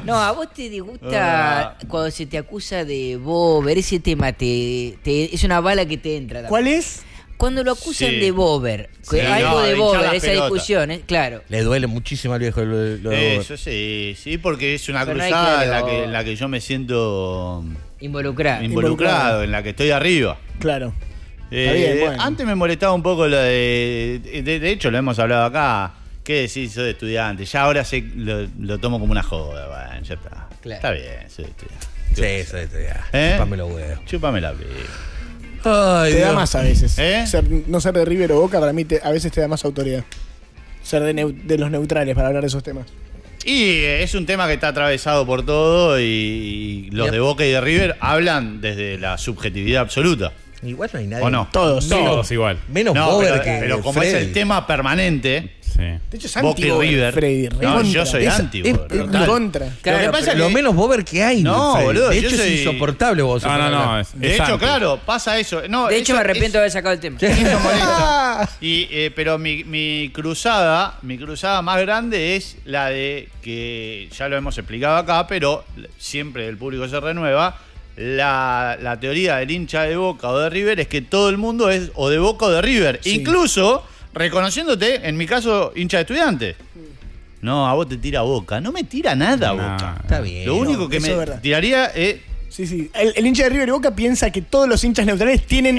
No, a vos te disgusta cuando se te acusa de bober, ese tema es una bala que te entra. ¿Cuál es? Cuando lo acusan Sí. de bober, Sí, algo no, de hinchar bober, las esa pelotas. discusión, claro. Le duele muchísimo al viejo lo de Bober. Eso sí, porque es una Pero no hay cruzada que- en la que yo me siento Involucrado. en la que estoy arriba. Claro. Está bien, bueno. Antes me molestaba un poco lo de hecho lo hemos hablado acá. ¿Qué decís? Soy de estudiante. Ya ahora lo tomo como una joda. Bueno, ya está. Claro. Está bien, soy de estudiante. Sí, eso ya. ¿Eh? Chúpame los huevos. Chúpame la piel. Ay, Te da Dios. más a veces. ¿Eh? No ser de River o Boca, para mí a veces te da más autoridad. Ser de los neutrales para hablar de esos temas. Y es un tema que está atravesado por todo y los de Boca y de River hablan desde la subjetividad absoluta. Igual no hay nadie. ¿O no? Todos. Todos igual. Menos No, Bober que pero como es Freddy. el tema permanente, Sí. De hecho, es Boca y anti River. Freddy. No, recontra. yo soy Es- anti, es- boludo. es- Total. Contra. Claro, Lo que pasa es Lo que- menos Bober que hay. No, Freddy. boludo, De yo hecho, soy- es insoportable vos. No. De hecho, anti. claro, pasa eso. No, De hecho, eso me arrepiento de es- haber sacado el tema. eso molesta. Ah, Pero mi cruzada más grande es la de que ya lo hemos explicado acá, pero siempre el público se renueva. La teoría del hincha de Boca o de River es que todo el mundo es o de Boca o de River, Sí. incluso reconociéndote, en mi caso, hincha de Estudiantes. No, a vos te tira Boca, no me tira nada No, Boca. Está bien. Lo único que eso me es verdad. tiraría es sí. El hincha de River y Boca piensa que todos los hinchas neutrales tienen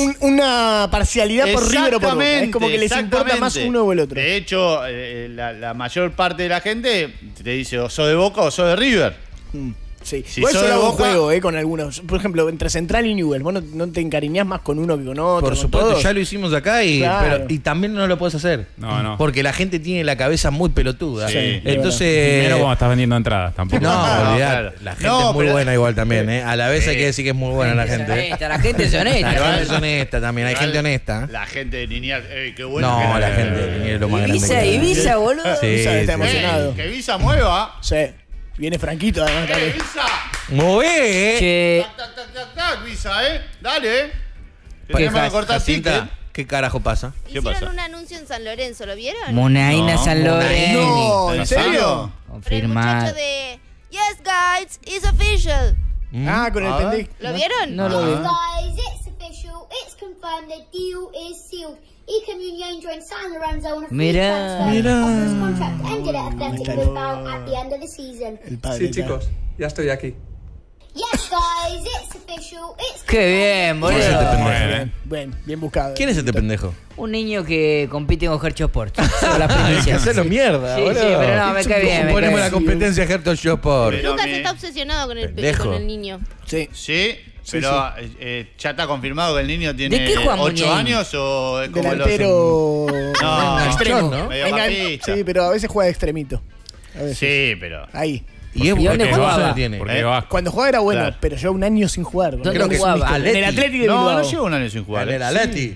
una parcialidad por River o por Boca. Es como que les importa más uno o el otro. De hecho, la mayor parte de la gente te dice o sos de Boca o sos de River. Sí. Si Igual sos yo de hago un Boca- juego con algunos. Por ejemplo, entre Central y Newell. Vos no te encariñás más con uno que con otro. Por con supuesto, todos. ya lo hicimos acá y Claro. y también no lo puedes hacer. No. Porque la gente tiene la cabeza muy pelotuda. Sí, Entonces. Primero cuando estás vendiendo entradas, tampoco. No, No, olvidate. claro. La gente No, es muy pero- buena igual también, ¿eh? A la vez hay que decir que es muy buena la gente. ¿eh? La gente es honesta. La gente es honesta también, hay gente honesta. La gente de Liniers, qué bueno. No, que la gente de Liniers es lo más grande que hay. Ibiza, boludo. Sí, Ibiza está sí. emocionado. Que Visa mueva. Sí. Viene Franquito además también. Visa. Mueve, Che, Tac, Visa, Dale, Que ¿Qué tenemos que pasa, cortar Jacinta, ticket. ¿qué carajo pasa? ¿Qué Hicieron pasa? un anuncio en San Lorenzo, ¿lo vieron? Munaina No, San Lorenzo. No, ¿en ¿En serio? serio? Pero el Confirmar. muchacho de Yes guys, it's official. Ah, con el A ver. pendejo. ¿Lo vieron? No lo vi. Guys, it's official. It's confirmed the deal is sealed. Ike Muniain joined San Lorenzo on a free Mira. transfer after his contract ended at Athletic Bilbao at the end of the season. El padre. Sí, chicos, ya estoy aquí. Yes, guys, it's official. It's Qué bien, ¿Quién es este boludo. pendejo? Bien buscado. ¿Quién es este pendejo? Un niño que compite con Hercho Sports. Son las Hay que primicias. hacerlo mierda, Sí, boludo. sí, pero no, me cae bien. me Ponemos cae la bien. competencia Herto Shopor. Pero Lucas mi- está obsesionado con Pendejo. con el niño. Sí. Sí, pero ya está confirmado que el niño tiene ¿De qué juega 8 Muñain? años o es como Delantero. No, extremo. ¿no? Mediocampista. Sí, pero a veces juega de extremito. A veces. Sí, pero Ahí. ¿Y es ¿Y dónde porque jugaba? Vasco tiene? Porque Vasco. Cuando jugaba era bueno, Claro. pero lleva un año sin jugar. ¿Dónde Creo que jugaba? En el Atlético de no, Bilbao. no lleva un año sin jugar. En el Atleti.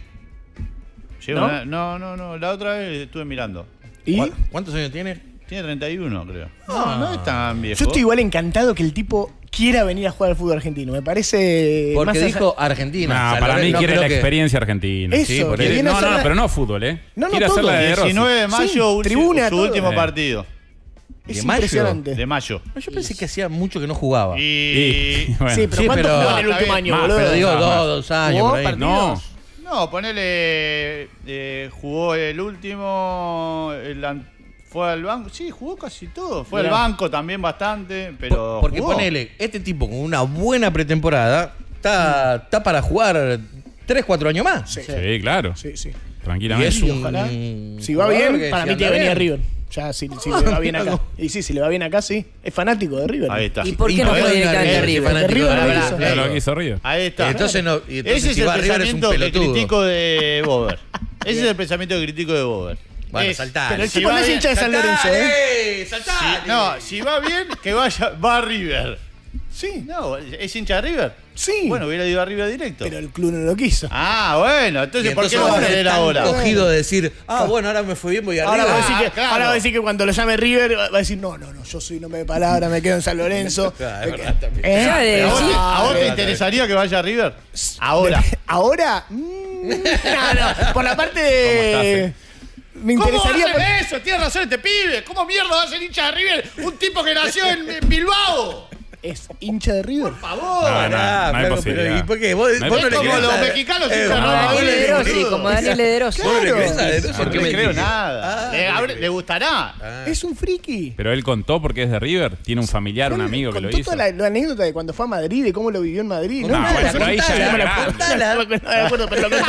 Lleva no, la otra vez estuve mirando. ¿Y? ¿Cuántos años tiene? Tiene 31, creo. No es tan viejo. Yo estoy igual encantado que el tipo quiera venir a jugar al fútbol argentino. Me parece. más Porque allá- dijo Argentina. No, O sea, para mí no quiere creo la que- experiencia argentina. Eso, Sí, por que eso. viene a No, hacer la- pero no fútbol, No, quiere todo. hacer la de Rossi. 19 de mayo, Sí, tribuna, su todo. último partido. Es ¿De mayo? impresionante. De mayo. No, yo pensé que hacía mucho que no jugaba. Y. Bueno. Sí, pero Sí, ¿cuánto pero- jugó en el Está último bien. año, Más, boludo? Pero digo Más. 2 años ¿Jugó por ahí. partidos? No, No, ponele. Jugó el último. Fue al banco. Sí, jugó casi todo. Fue Mirá. al banco también bastante. Pero. Porque jugó. ponele, este tipo con una buena pretemporada está para jugar 3-4 años más. Sí, sí, claro. sí. Y Tranquilamente. es un. ojalá. Si va jugador bien, que para si mí anda tiene que venir a bien. River. Ya, si le va bien acá. Y sí, si le va bien acá, sí. Es fanático de River. Ahí está. ¿Y por qué no Y fue directamente a River, River? fanático River de no River. hizo. Ya lo que hizo River. Ahí está. Entonces no. Y entonces Ese es si el va a River es un pensamiento que pelotudo. critico de Bober. Ese es el pensamiento que critico de Bober. Bueno, Es- saltá. Pero el Si tipo va no es bien, hincha de San Lorenzo, ¿eh? ¡Saltá! No, si va bien, que va a River. Sí, No, ¿es hincha de River? sí. Bueno, hubiera ido a River directo. Pero el club no lo quiso. Ah, bueno, entonces, ¿por qué lo van a leer ahora? cogido de decir, bueno, ahora me fue bien, voy a Ahora River. va a decir que, claro. ahora va a decir que cuando lo llame River va a decir, no, yo soy nombre de palabra, me quedo en San Lorenzo. Claro, es verdad también. Ya de ¿A vos, decir- a vos te interesaría que vaya a River? Ahora. ¿Ahora? No, por la parte de... me interesaría... ¿Cómo hacen eso? Tiene razón este pibe. ¿Cómo mierda va a ser hincha de River un tipo que nació en Bilbao? ¿Es hincha de River? Por favor. No hay posibilidad. ¿Y por qué? ¿Vos No hay no le posibilidad. Como crees los a- mexicanos hinchas de Como River. Daniel De Rossi, como Daniel De Rossi. ¿Vos no le crees a De Rossi? ¿Por qué le creo nada? Ah, Le gustará. Es un friki. Pero él contó porque es de River. Tiene un familiar, un amigo que lo Contó hizo. toda la anécdota de cuando fue a Madrid, de cómo lo vivió en Madrid. No, bueno, pero ahí ya contala, era me la grande. contala. No me acuerdo, pero lo contó.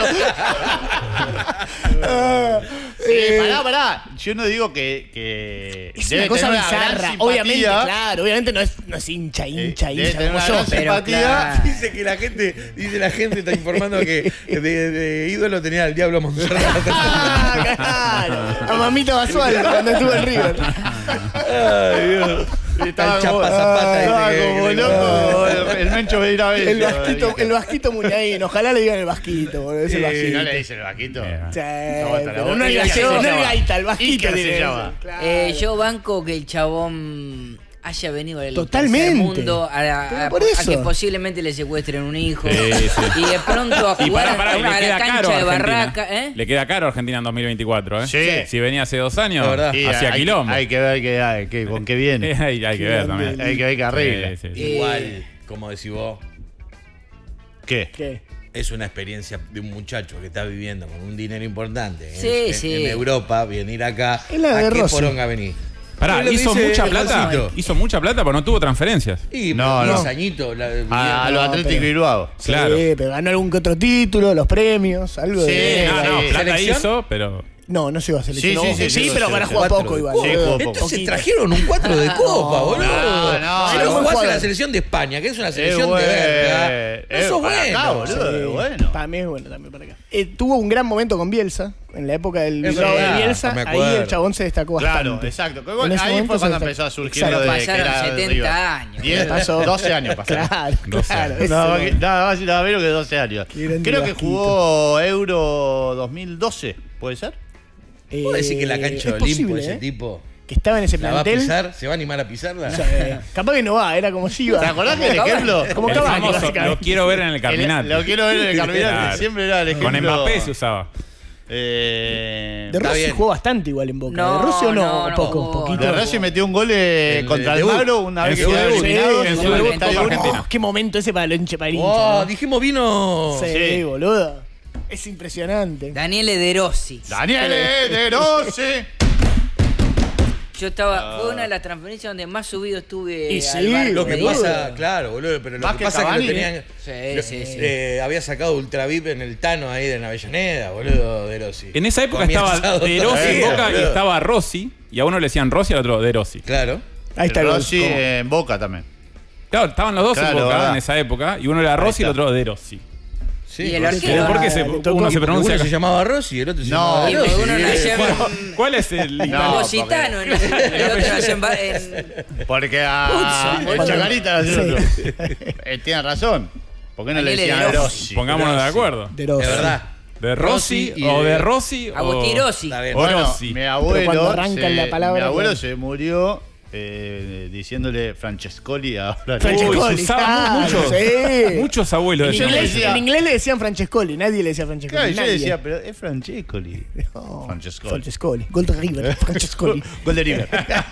Pará. Yo no digo que Es debe una cosa tener gran bizarra. simpatía. Obviamente, claro. Obviamente no es hincha Debe como tener una yo. gran pero simpatía. claro. Dice la gente está informando que de ídolo tenía al Diablo Monserrat. Claro. A Mamita Basualdo cuando estuvo en River. Ay, Dios. Estaba El Chapa como- Zapata estaba dice que como le- loco. El Mencho Beira El Vasquito Muñain. Ojalá le digan el Vasquito, boludo. Es el Vasquito. No le dice el vaquito. Sí, No, pero no el gallego, no el gaita, el Vasquito. Iker se tiene llama. que ser. Claro. Yo banco que el chabón haya venido del Totalmente. tercer mundo Pero por a eso. que posiblemente le secuestren un hijo. Sí, sí. Y de pronto a Y jugar pará, a y una le queda cancha caro de a Argentina. Barraca. Le queda caro a Argentina en 2024, ¿eh? Sí. Si venía hace 2 años, La verdad. hacía hay, quilombo. hay que ver con qué viene. Hay que ver también. Hay que ver qué arregla. Sí. Igual, como decís vos, ¿Qué? ¿Qué? es una experiencia de un muchacho que está viviendo con un dinero importante Sí, en sí. Europa, venir acá. Es la de ¿A qué Rossi. poronga venís? Pará, Es lo que hizo dice mucha el plata. Juancito. Hizo mucha plata, pero no tuvo transferencias. Y No, no, no. 10 añitos. A los Atlético pero- Bilbao. Claro. Sí, pero ganó algún que otro título, los premios, algo Sí, de... No, plata ¿Selección? hizo, pero. No llegó a selección. Sí, pero sí, para sí, jugar cuatro poco de igual. Sí, jugó poco. Entonces Poquito. trajeron un 4 de copa, boludo. no, si no, no jugás juega. en la selección de España, que es una Es selección bueno. de verga. No sos Para acá, bueno. boludo. Sí. Bueno. Para mí es bueno también para acá. Tuvo un gran momento con Bielsa, en la época del Es Bilbao de verdad, Bielsa. me Ahí acuerdo. el chabón se destacó bastante. Claro, exacto. Que En bueno, ese ahí momento fue cuando se empezó a surgir Exacto. lo de que Pasaron era 70 River. años. 10, Pasó. 12 años pasaron. Claro, 12 claro. años. ese Nada, no. nada menos que 12 años. Qué grande Creo que Vasquito. jugó Euro 2012, ¿puede ser? ¿Puedo decir que la cancha es de Olimpo, posible, ese tipo, que estaba en ese la va a plantel. pisar? ¿Se va a animar a pisarla? O sea, capaz que no va, era como si iba. ¿Te acordás que el ejemplo? Como El Cavani, famoso, básicamente. lo quiero ver en el Carminati. Lo quiero ver en el Carminati. Claro. Siempre era el ejemplo. Con Mbappé se usaba. De Está Rossi bien. jugó bastante igual en Boca. No, ¿De Rossi o no? no, Poco, no, poquito. De Rossi metió un gol contra el debut. Magro una vez En que su quedó debut. eliminado. En su En debut el Copa debut. Argentina. Qué momento ese para el hincha. Oh, dijimos vino. Sí, Sí. boludo. Es impresionante. Daniele De Rossi. Daniel De Rossi. Yo estaba, fue una de las transferencias donde más subido estuve Y sí, al barco. Lo que de pasa, Diego. claro, boludo, pero lo Más que que pasa es que Cavani, lo tenían. Sí, sí. Había sacado Ultra VIP en el Tano ahí de Avellaneda, boludo, De Rossi. En esa época Comía estaba asado De todo Rossi el en día, Boca y boludo. estaba Rossi. Y a uno le decían Rossi y al otro De Rossi. Claro. Ahí está el gol. Rossi en Boca también. Claro, estaban los dos Claro, en Boca ¿verdad? en esa época. Y uno era Rossi y el está. otro De Rossi. Sí, Y el Rossi. arquero. ¿Por qué le tocó- uno se Porque pronuncia uno se acá? llamaba Rossi y el otro se No, llamaba Y Rossi. uno nació en ¿Cuál es el No, Positano, el otro nació en Porque a Ups, el Chacarita Sí. era otro. Tiene razón. ¿Por qué no le Daniele decían De Rossi. Rossi? Pongámonos de Rossi. acuerdo. De Rossi. De verdad. De Rossi Rossi y o de- de Rossi o... Agustín Rossi. Está bien. O Bueno, Rossi. mi Pero abuelo, cuando arrancan la palabra, mi abuelo claro. se murió diciéndole Francescoli ahora. Francescoli. Uy, se usaba claro, mucho. Sí. Muchos abuelos En decían inglés, decía- en inglés le decían Francescoli, nadie le decía Francescoli. Claro, yo nadie. decía, pero es Francescoli. No, Francescoli. Francescoli. Gol de River, Francescoli. Gol de River.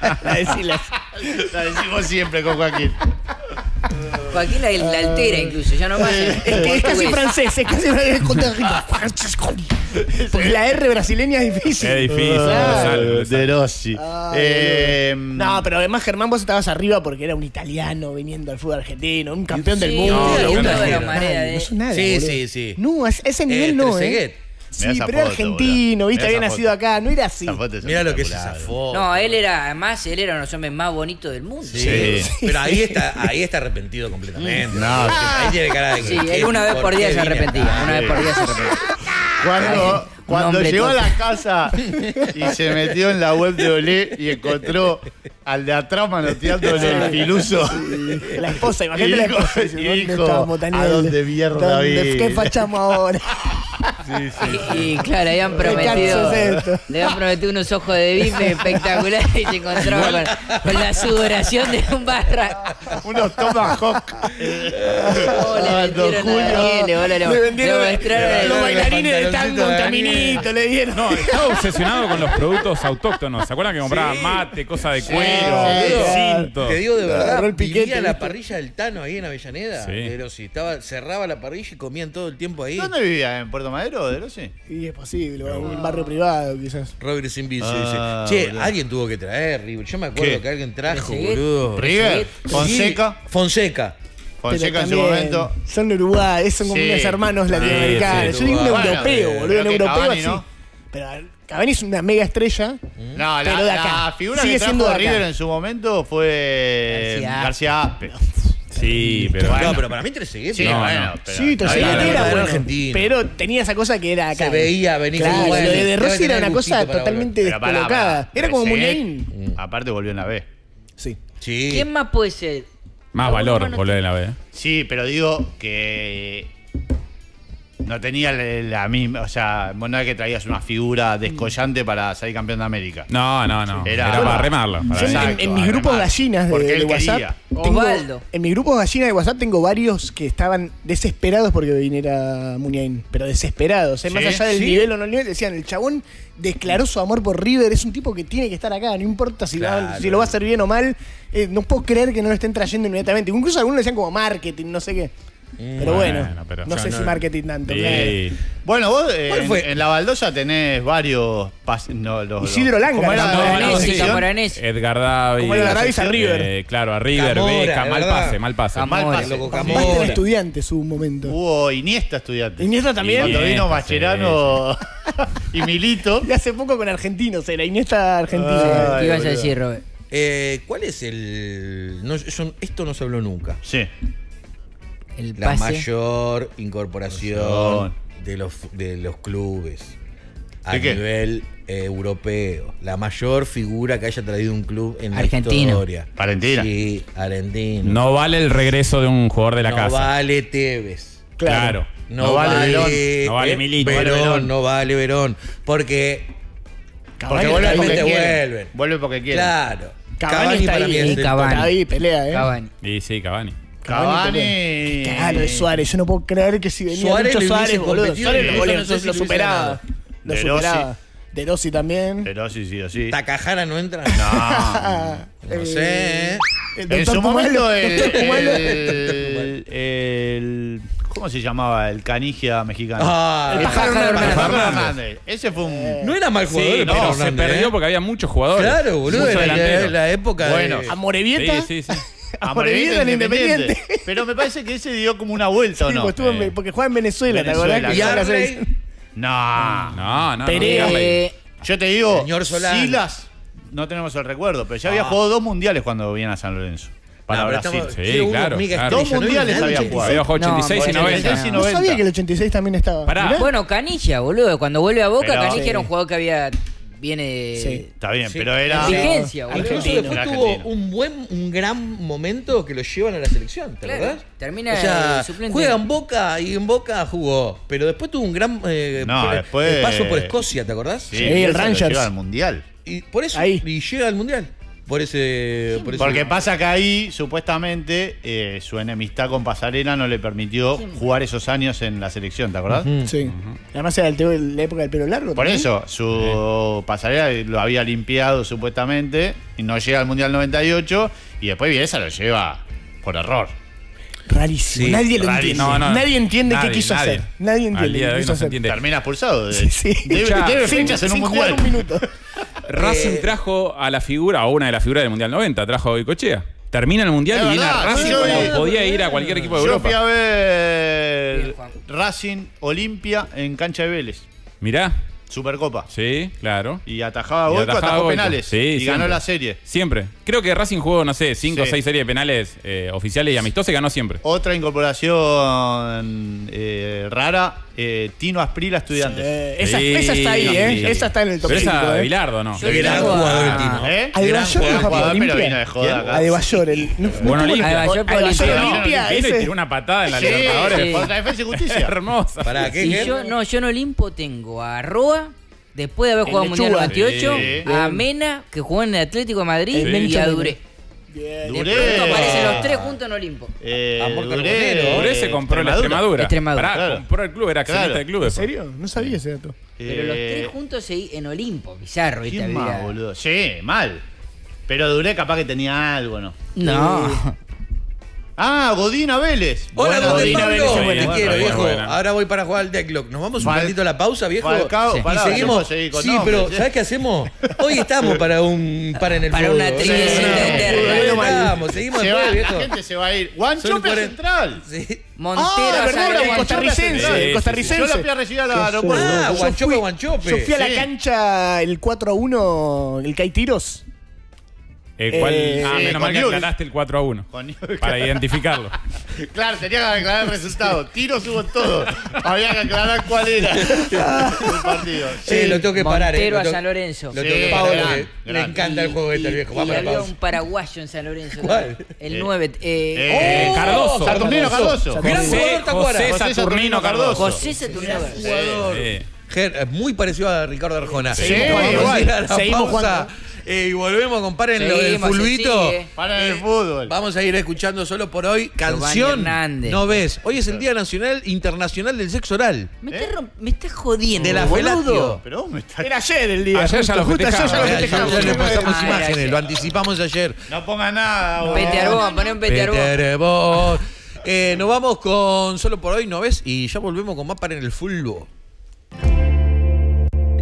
La La decimos siempre con Joaquín. Joaquín la altera incluso, ya no más. Es que es casi francés, es casi gol de River, Francescoli. Porque la R brasileña es difícil. Es difícil. Claro. le sale. De Rossi. No, pero además Germán, vos estabas arriba porque era un italiano viniendo al fútbol argentino, un campeón del Sí, mundo. no, un no, argentino. no, marea de- No sos nada, Sí, boludo. sí, sí. No, a ese nivel no, Trezeguet. Sí, Mirá esa pero era foto, argentino, boludo. viste, Mirá había esa nacido foto. acá, no era así. Esa foto es Mira lo que se espectacular. zafó. No, él era, además, él era uno de los hombres más bonitos del mundo. Sí. Sí. Pero ahí está arrepentido completamente. No, ahí tiene cara de que. Sí, ¿qué? él una vez por día qué se vine arrepentía. acá? Una vez por día se arrepentía. Cuando hombre llegó a tonto. la casa y se metió en la web de Olé y encontró al de atrás manoteándole el piluso. La esposa, Y imagínate la dijo- esposa. Dice, y ¿dónde dijo, estamos, Daniel? ¿a dónde mierda ¿Dónde- vine? ¿Qué fachamos ahora? Y claro, le habían prometido unos ojos de bife espectaculares y se encontraba con la sudoración de un barra. Unos tomahawk. Le vendieron los bailarines de tango, un caminito, le dieron. No, estaba obsesionado con los productos autóctonos. ¿Se acuerdan que compraban mate, cosa de cuero, cinto? Te digo de verdad, Agarró el piquete, vivía la ¿viste? parrilla del Tano ahí en Avellaneda. Sí. De Rossi. Cerraba la parrilla y comían todo el tiempo ahí. ¿Dónde vivía? ¿En Puerto Madero de Rossi? Y es posible, en un barrio privado quizás. Robert sin bici. Ah, Che, boludo. alguien tuvo que traer River. Yo me acuerdo ¿Qué? que alguien trajo, ¿Trezeguet? boludo. River, Fonseca. Fonseca. Fonseca en su también momento. Son de Uruguay, son como Sí. unos hermanos latinoamericanos. sí, Yo digo un Uruguay. europeo, Bueno, boludo, un creo que europeo Cavani, así. ¿no? Pero Cavani es una mega estrella. No, Pero de acá. la figura Sigue que siendo trajo de acá. River en su momento fue García García Aspe. Sí, pero Bueno. No, pero para mí Trezeguet. Sí, No, bueno, no. pero Sí, Trezeguet Ahí era bueno, argentino. pero tenía esa cosa que era acá. Se veía venir Claro, como, bueno, lo de debe Rossi era tener una cosa gustito para totalmente Pero pará, descolocada. pará. Era como Trezeguet, Muñain. Aparte volvió en la B. Sí. Sí. ¿Quién más puede ser? más valor volver en la B. Sí, pero digo que no tenía la misma, o sea, no es que traías una figura descollante para salir campeón de América. No. Era- Era para remarla. para Yo mí. Exacto, en mis grupos además, gallinas porque de él WhatsApp quería. tengo, Osvaldo. en mis grupos gallinas de WhatsApp tengo varios que estaban desesperados porque viniera Muñain, pero desesperados, ¿Sí? más allá del ¿Sí? nivel o no nivel, decían, el chabón declaró su amor por River, es un tipo que tiene que estar acá, no importa si, Claro. si lo va a hacer bien o mal, no puedo creer que no lo estén trayendo inmediatamente, incluso algunos decían como marketing, no sé qué. Pero bueno, pero- no sé si marketing tanto. claro. Sí. Bueno, vos ¿Cuál fue? en la baldosa tenés varios Isidro Langa, ¿cómo era no, la Camoranesi, posición? Camoranesi. Edgar Davis. Como Edgar Davis a River. Claro, a River, Camora, Beca, mal ¿verdad? pase, mal pase. Mal Camora. pase. Loco Basta en Camora. Estudiantes hubo un momento. Hubo Iniesta estudiante. Iniesta también. Cuando vino Iniesta, Mascherano y Milito. Y hace poco con argentinos, era Iniesta argentino. Ay, ¿Qué ibas a boludo. decir, Robert? ¿Cuál es el...? Esto no se habló nunca. Sí. El La pase. mayor incorporación de los clubes a ¿De qué? nivel europeo. La mayor figura que haya traído un club en Argentino. la historia. Argentina. Sí, argentino. No vale el regreso de un jugador de la No casa. vale Tevez. Claro. No, No vale vale Verón. No vale Milito. Verón, no vale Verón. Porque Cavani vuelve está porque ahí. quiere. vuelven. Vuelve porque quiere. Claro. Cavani está para ahí, mí es sí, el Cavani. Está ahí, pelea, Cavani. Y sí, Cavani. Cavani. Cagalo de Suárez, yo no puedo creer que si venía Suárez Lucho le Suárez, hubiese boludo. competido Suárez y lo, eso no sé si lo lo hubiese superaba. ganado. Lo De superaba. De Rossi también. Pero sí o sí. Takahara no entra. No. No sé. El En doctor su Pumalo, momento doctor Pumalo. ¿cómo se llamaba? El canigia mexicano. Ah, El pájaro Pablo Hernández. Hernández. Ese fue un... no era mal jugador. Sí, el no, Pablo se Hernández, perdió ¿eh? porque había muchos jugadores. Claro, boludo. Muchos Era delanteros. la época Bueno. de... A Morevieta. Sí. A Morevieta en Independiente. Pero me parece que ese dio como una vuelta, ¿o Sí, no? pues estuvo porque juega en Venezuela, ¿te Venezuela, acordás? Que Y juega en la Arley, selección. No. No. Perea. Yo te digo, Señor Solano. Silas, no tenemos el recuerdo, pero ya había jugado 2 mundiales cuando venía a San Lorenzo. Para No, pero Brasil. estamos- Sí, quiero uno, claro, Miga claro. Dos Estrella, ¿no? mundiales ¿No? había 86. Había jugado 86 y No, 90. 86 y No 90. sabía que el 86 también estaba. Pará. Mirá. Bueno, Canilla, boludo. Cuando vuelve a Boca, Pero- Canilla Sí. era un jugador que viene de... Sí. Está bien, Sí. pero era... En vigencia, boludo. Incluso Argentino. después Era tuvo argentino. un gran momento que lo llevan a la selección, ¿te Claro, acordás? termina o sea, de suplente. juega en Boca y en Boca jugó, pero después tuvo un gran después- paso por Escocia, ¿te acordás? Sí, el eso lo Rangers. lleva al mundial. Y por eso Ahí. y llega al mundial. Por ese Porque pasa que ahí, supuestamente, su enemistad con Pasarela no le permitió jugar esos años en la selección, ¿te acordás? Sí. Además era la época del pelo largo. Por también. eso, su Pasarela lo había limpiado supuestamente y no llega al Mundial 98 y después Bielsa lo lleva por error. Rarísimo. Sí, nadie lo rarísimo. entiende. No, no. Nadie entiende Nadie, qué quiso nadie. hacer. Nadie Al entiende día de qué hoy quiso no se hacer. entiende. Termina expulsado. Sí. Debe Sin- fechas en un sin jugar Mundial. un minuto. Racing trajo a la figura, o una de las figuras del Mundial 90, trajo a Goicoechea. Termina el Mundial Es y viene a verdad, Racing yo cuando vi- podía ir a cualquier equipo de Yo fui a Europa. ver Bien, Juan. Racing Olimpia en cancha de Vélez. Mirá, Supercopa. sí, claro. Y atajaba Y Goico, atajaba atajó Goico. penales. Sí, y siempre. ganó la serie. Siempre. Creo que Racing jugó, no sé, 5 o Sí. 6 series de penales oficiales y amistosas y ganó siempre. Otra incorporación rara, Tino Asprila, Estudiantes. Esa está ahí, sí. Esa está en el top Pero 5. esa de Bilardo, ¿no? Yo Gran tengo jugador el Tino. Adebayor no fue por Pero vino de Olimpia. joda acá. Adebayor, Bueno, Olimpia. Adebayor por Adebayor Olimpia. Olimpia, Vino y ese. tiró una patada en la Sí, Libertadores. sí. contra Defensa y Justicia. Hermosa. ¿Para qué? Y Ger? yo en Olimpo tengo a Roa, después de haber jugado El Mundial Lechuga. 98, Sí. a Mena, que jugó en el Atlético de Madrid, El y Mencho a Mena. Duré. Bien. De Duré. pronto aparecen los tres juntos en Olimpo. Amor Duré, Carbonero. Duré se compró la Extremadura. Extremadura. Pará, Claro. compró el club, era accionista Claro. del club. ¿En después. serio? No sabía ese dato. Pero los tres juntos en Olimpo, bizarro, ¿viste? ¿Quién Había- más, boludo? Sí, mal. Pero Duré capaz que tenía algo, ¿no? No. Ah, Godina Vélez. Hola, Bueno, Godín Godín Pablo. Vélez, Te buena, quiero, buena, viejo. buena. Ahora voy para jugar al Deadlock. ¿Nos vamos un Fal- ratito a la pausa, viejo? Falcao, Sí. pará, Y seguimos. vamos a seguir con Sí, nombres, pero ¿sabes qué hacemos? Hoy estamos para un para en el Para fútbol. una triviecita Sí, eterna. hoy estamos, seguimos Se después, va, viejo. la gente se va a ir. Guanchope Son 40. Central. Sí. Montero, Ah, a San verdad, el Lorenzo. costarricense. Sí, El sí, costarricense. Yo lo fui a recibir al aeropuerto. Ah, Yo Guanchope, fui- Guanchope. Yo fui a la Sí. cancha el 4-1, el que hay tiros. ¿Cuál? Sí, Menos con mal que Newell's. aclaraste el 4-1. Con- Para identificarlo. Claro, tenía que aclarar el resultado. Tiros hubo todo. Había que aclarar cuál era el partido. Sí, lo tengo que parar. Montero lo a tengo- San Lorenzo. Lo tengo Sí, que parar gran, porque le gran. encanta el juego este, viejo. Vamos a la había pausa. un paraguayo en San Lorenzo. ¿Cuál? El 9. Cardoso. Saturnino Cardoso. Gran jugador, Tacuara. José José Saturnino Cardoso. José Saturnino. Jugador. Sí. Muy parecido a Ricardo Arjona. Seguimos Vamos jugando a ir a la Seguimos pausa, jugando. y volvemos, comparen lo del Seguimos, se fulbito. sigue. Para el fútbol. Vamos a ir escuchando solo por hoy Giovanni canción. Hernández. No ves. Hoy es el Día Nacional Internacional del Sexo Oral. Me estás jodiendo. De la boludo. felatio. Pero vos me estás... Era ayer el día. Ayer ya lo Justo ayer festejaron. ya lo Ayer festejamos. ya le pasamos Ah, imágenes, era lo anticipamos ayer. No ponga nada. boludo. Pete Arbón, poné un Pete Arbón. Peterbol. Nos vamos con solo por hoy, ¿no ves? Y ya volvemos con más para en el fulbo.